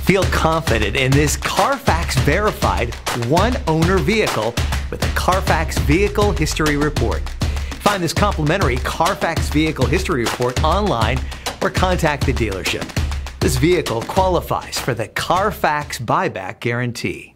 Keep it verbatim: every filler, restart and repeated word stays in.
Feel confident in this Carfax verified one-owner vehicle with a Carfax Vehicle History Report. Find this complimentary Carfax Vehicle History Report online or contact the dealership. This vehicle qualifies for the Carfax Buyback Guarantee.